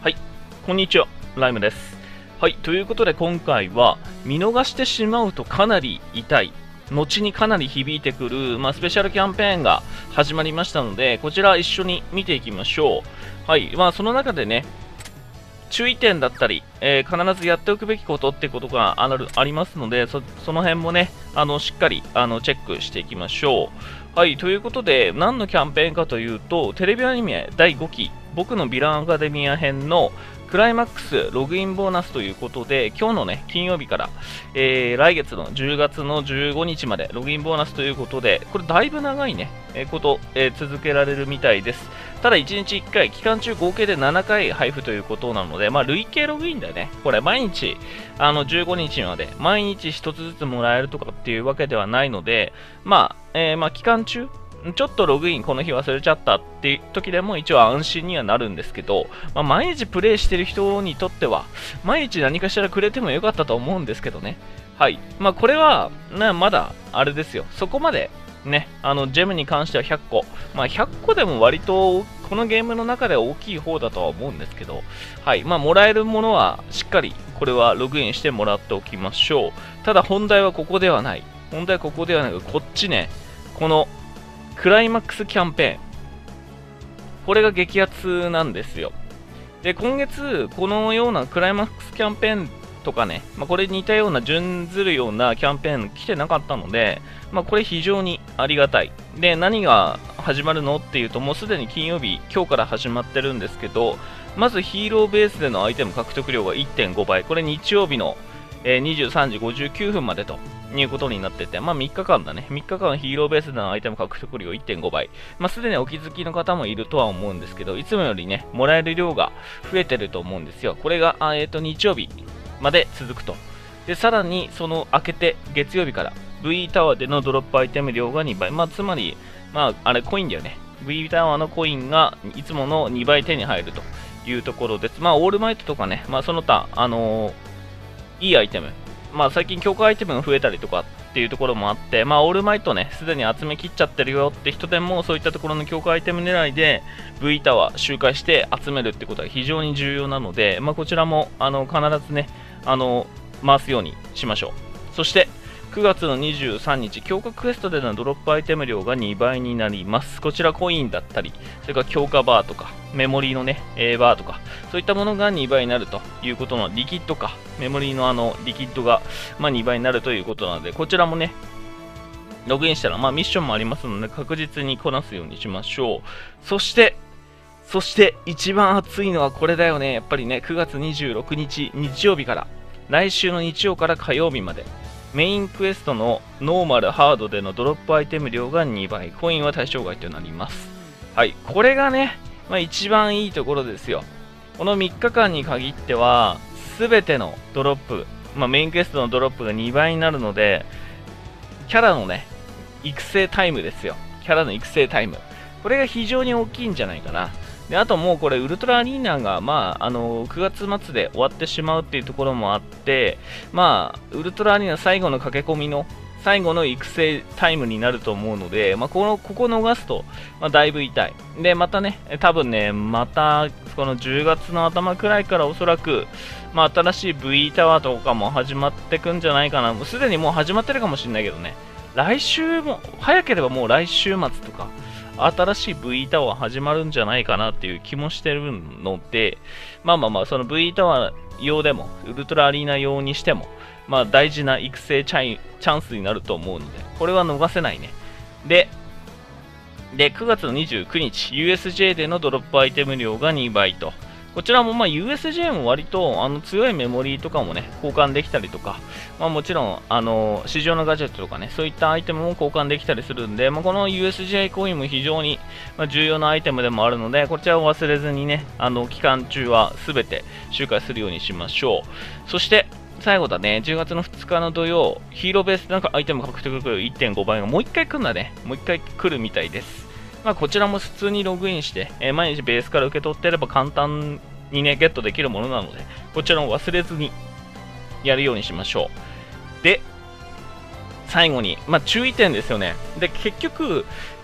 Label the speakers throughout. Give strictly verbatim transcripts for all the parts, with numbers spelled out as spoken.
Speaker 1: はい、こんにちは、ライムです。はい、ということで今回は、見逃してしまうとかなり痛い、後にかなり響いてくる、まあ、スペシャルキャンペーンが始まりましたので、こちら一緒に見ていきましょう。はい、まあ、その中でね、注意点だったり、えー、必ずやっておくべきことってことがあるありますので、そ、その辺もね、あのしっかりあのチェックしていきましょう。はい、ということで、何のキャンペーンかというと、テレビアニメだいごき、僕のヴィランアカデミア編のクライマックスログインボーナスということで、今日のね、金曜日から、えー、来月のじゅうがつのじゅうごにちまでログインボーナスということで、これだいぶ長いね、えー、こと、えー、続けられるみたいです。ただいちにちいっかい、期間中合計でななかい配布ということなので、まあ累計ログインだよね。これ毎日、あのじゅうごにちまで、毎日ひとつずつもらえるとかっていうわけではないので、まあ、えー、まあ期間中、ちょっとログインこの日忘れちゃったっていう時でも一応安心にはなるんですけど、まあ、毎日プレイしてる人にとっては、毎日何かしらくれてもよかったと思うんですけどね。はい。まあこれは、ね、まだあれですよ。そこまでね、あのジェムに関してはひゃっこ。まあひゃっこでも割とこのゲームの中では大きい方だとは思うんですけど、はい。まあもらえるものはしっかりこれはログインしてもらっておきましょう。ただ本題はここではない。本題はここではなく、こっちね、このクライマックスキャンペーン。これが激アツなんですよ。で、今月、このようなクライマックスキャンペーンとかね、まあ、これ似たような準ずるようなキャンペーン来てなかったので、まあ、これ非常にありがたい。で、何が始まるのっていうと、もうすでに金曜日、今日から始まってるんですけど、まずヒーローベースでのアイテム獲得量が いってんごばい。これ日曜日のにじゅうさんじごじゅうきゅうふんまでということになってて、まあみっかかんだね。みっかかんヒーローベースでのアイテム獲得量 いってんごばい。まあすでにお気づきの方もいるとは思うんですけど、いつもよりね、もらえる量が増えてると思うんですよ。これが、あえっと、日曜日まで続くと。で、さらにその明けて月曜日から V タワーでのドロップアイテム量がにばい。まあつまり、まああれコインだよね。V タワーのコインがいつものにばい手に入るというところです。まあオールマイトとかね、まあその他、あのー、いいアイテム。まあ最近強化アイテムが増えたりとかっていうところもあって、まあオールマイトね、すでに集めきっちゃってるよって人でも、そういったところの強化アイテム狙いで V タワー周回して集めるってことは非常に重要なので、まあこちらもあの必ずね、あの回すようにしましょう。そしてくがつのにじゅうさんにち、強化クエストでのドロップアイテム量がにばいになります。こちらコインだったり、それから強化バーとか、メモリーのね、A バーとか、そういったものがにばいになるということの、リキッドか、メモリーのあの、リキッドが、まあ、にばいになるということなので、こちらもね、ログインしたら、まあ、ミッションもありますので、確実にこなすようにしましょう。そして、そして、一番熱いのはこれだよね。やっぱりね、くがつにじゅうろくにち、日曜日から、来週の日曜から火曜日まで、メインクエストのノーマル、ハードでのドロップアイテム量がにばい、コインは対象外となります。はい、これがね、まあ、一番いいところですよ。このみっかかんに限っては、すべてのドロップ、まあ、メインクエストのドロップがにばいになるので、キャラのね、育成タイムですよ。キャラの育成タイム。これが非常に大きいんじゃないかな。で、あともうこれウルトラアリーナが、まあ、あのくがつ末で終わってしまうっていうところもあって、まあ、ウルトラアリーナ最後の駆け込みの最後の育成タイムになると思うので、まあ、このここ逃すと、まあ、だいぶ痛い。で、またね、多分ね、またこのじゅうがつの頭くらいからおそらく、まあ、新しい V タワーとかも始まってくんじゃないかな。もうすでにもう始まってるかもしれないけどね、来週も、早ければもう来週末とか、新しい V タワー始まるんじゃないかなっていう気もしてるので、まあまあまあ、その V タワー用でも、ウルトラアリーナ用にしても、まあ大事な育成チャイチャンスになると思うので、これは逃せないね。で、で、くがつのにじゅうくにち、ユーエスジェー でのドロップアイテム量がにばいと。こちらもまあ ユーエスジェー も割とあの強いメモリーとかもね、交換できたりとか、まあもちろん、あの、市場のガジェットとかね、そういったアイテムも交換できたりするんで、まあこの ユーエスジェー コインも非常に重要なアイテムでもあるので、こちらを忘れずにね、あの、期間中は全て周回するようにしましょう。そして、最後だね、じゅうがつのふつかの土曜、ヒーローベースでなんかアイテム獲得量 いってんごばいがもう一回来るんだね。もう一回来るみたいです。まあこちらも普通にログインして、えー、毎日ベースから受け取ってれば簡単にね、ゲットできるものなので、こちらも忘れずにやるようにしましょう。で、最後に、まあ注意点ですよね。で、結局、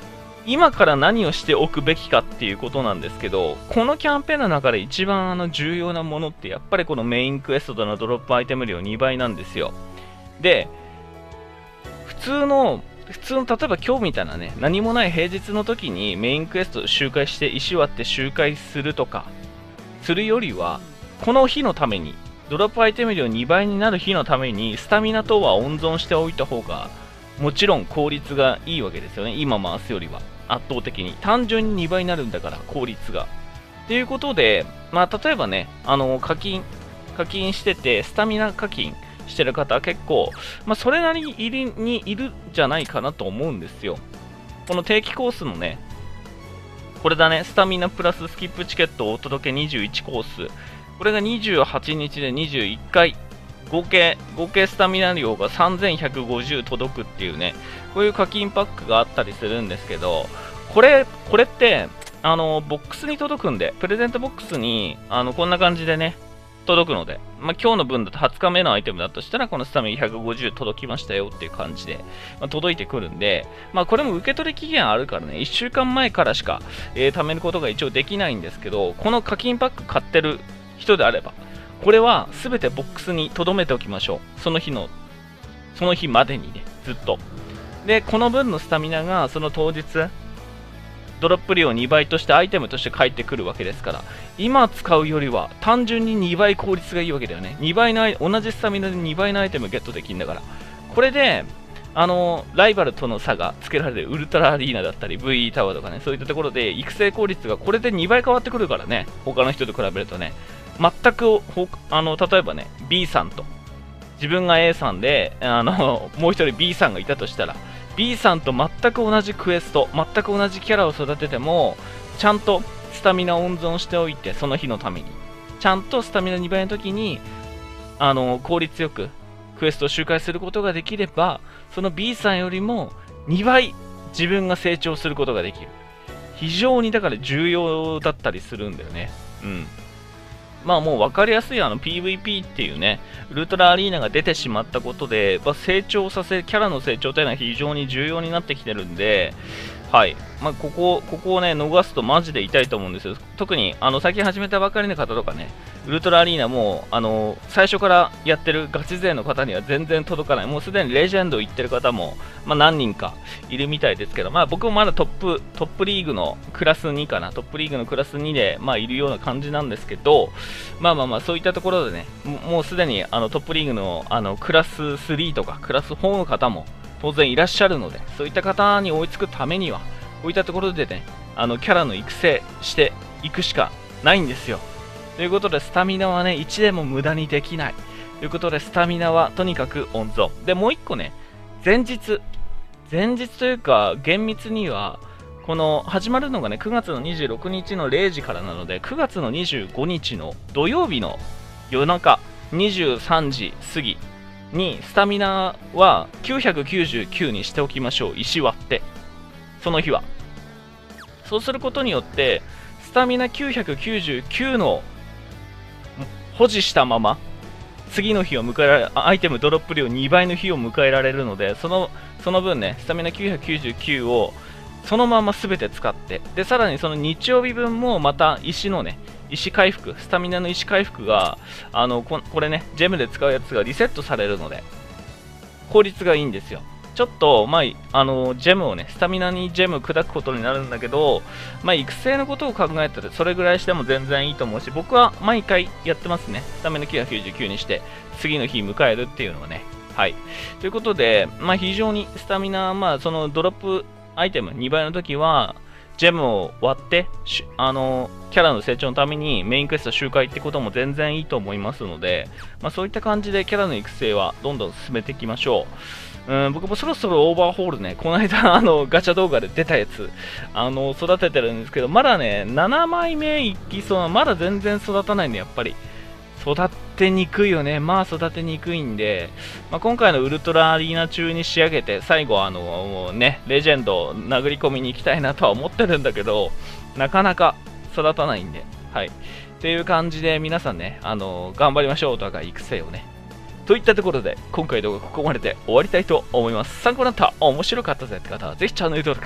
Speaker 1: 今から何をしておくべきかっていうことなんですけど、このキャンペーンの中で一番あの重要なものってやっぱりこのメインクエストでのドロップアイテム量にばいなんですよ。で、普通の、普通の例えば今日みたいなね、何もない平日の時にメインクエスト周回して石割って周回するとか、するよりは、この日のために、ドロップアイテム量にばいになる日のために、スタミナ等は温存しておいた方が、もちろん効率がいいわけですよね。今回すよりは。圧倒的に。単純ににばいになるんだから、効率が。っていうことで、まあ、例えばね、あの、課金、課金してて、スタミナ課金してる方は結構、まあ、それなりにいるにいるんじゃないかなと思うんですよ。この定期コースのね、これだね、スタミナプラススキップチケットをお届けにじゅういちコース。これがにじゅうはちにちでにじゅういっかい。合計、合計スタミナ量がさんぜんひゃくごじゅう届くっていうね、こういう課金パックがあったりするんですけど、これ、これって、あの、ボックスに届くんで、プレゼントボックスに、あの、こんな感じでね、届くので、まあ、今日の分だとはつかめのアイテムだとしたら、このスタミナひゃくごじゅう届きましたよっていう感じで、まあ、届いてくるんで、まあ、これも受け取り期限あるからね、いっしゅうかんまえからしか、えー、貯めることが一応できないんですけど、この課金パック買ってる人であれば、これは全てボックスに留めておきましょう。その日の、その日までにね、ずっと。で、この分のスタミナが、その当日、ドロップ量にばいとしてアイテムとして返ってくるわけですから、今使うよりは単純ににばい効率がいいわけだよね。にばいの、同じスタミナでにばいのアイテムゲットできるんだから。これで、あの、ライバルとの差がつけられるウルトラアリーナだったり、ブイイー タワーとかね、そういったところで育成効率がこれでにばい変わってくるからね、他の人と比べるとね。全く、あの、例えばね、B さんと、自分が A さんで、あの、もう一人 B さんがいたとしたら、B さんと全く同じクエスト、全く同じキャラを育てても、ちゃんとスタミナを温存しておいて、その日のために。ちゃんとスタミナにばいの時に、あの、効率よくクエストを周回することができれば、その B さんよりもにばい自分が成長することができる。非常にだから重要だったりするんだよね。うん。まあもう分かりやすいあの ピーブイピー っていうね、ウルトラアリーナが出てしまったことで、まあ、成長させる、キャラの成長というのは非常に重要になってきてるんで、はい。まあ、ここ、ここをね、逃すとマジで痛いと思うんですよ。特に、あの、最近始めたばかりの方とかね、ウルトラアリーナも、あの、最初からやってるガチ勢の方には全然届かない。もうすでにレジェンド行ってる方も、まあ、何人かいるみたいですけど、まあ、僕もまだトップ、トップリーグのクラスにかな、トップリーグのクラスにで、まあ、いるような感じなんですけど、まあまあまあ、そういったところでね、もうすでに、あの、トップリーグの、あの、クラススリーとか、クラスフォーの方も、当然いらっしゃるので、そういった方に追いつくためには、こういったところでね、あのキャラの育成していくしかないんですよ。ということで、スタミナはね、いちでも無駄にできない。ということで、スタミナはとにかく温存。で、もういっこね、前日。前日というか、厳密には、この、始まるのがね、くがつのにじゅうろくにちのれいじからなので、くがつのにじゅうごにちの土曜日の夜中、にじゅうさんじ過ぎに、スタミナはきゅうひゃくきゅうじゅうきゅうにしておきましょう。石割って。その日は。そうすることによって、スタミナきゅうひゃくきゅうじゅうきゅうの保持したまま、次の日を迎えられ、アイテムドロップ量にばいの日を迎えられるので、その、その分ね、スタミナきゅうひゃくきゅうじゅうきゅうをそのまま全て使って、で、さらにその日曜日分もまた石のね、石回復、スタミナの石回復が、あの、こ、これね、ジェムで使うやつがリセットされるので、効率がいいんですよ。ちょっと、まあ、あの、ジェムをね、スタミナにジェム砕くことになるんだけど、まあ、育成のことを考えたら、それぐらいしても全然いいと思うし、僕は毎回やってますね。スタミナきゅうひゃくきゅうじゅうきゅうにして、次の日迎えるっていうのはね。はい。ということで、まあ、非常にスタミナ、まあ、そのドロップアイテムにばいの時は、ジェムを割って、あの、キャラの成長のためにメインクエスト周回ってことも全然いいと思いますので、まあ、そういった感じでキャラの育成はどんどん進めていきましょう。うん、僕もそろそろオーバーホールね、この間あのガチャ動画で出たやつ、あの育ててるんですけど、まだね、ななまいめいきそうな、まだ全然育たないんで、やっぱり。育てにくいよね。まあ育てにくいんで、まあ、今回のウルトラアリーナ中に仕上げて、最後あの、もうね、レジェンドを殴り込みに行きたいなとは思ってるんだけど、なかなか育たないんで、はい。っていう感じで皆さんね、あの、頑張りましょうとか育成をね。といったところで、今回の動画ここまでで終わりたいと思います。参考になった、面白かったぜって方は、ぜひチャンネル登録、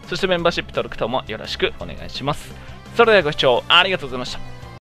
Speaker 1: そしてメンバーシップ登録等もよろしくお願いします。それではご視聴ありがとうございました。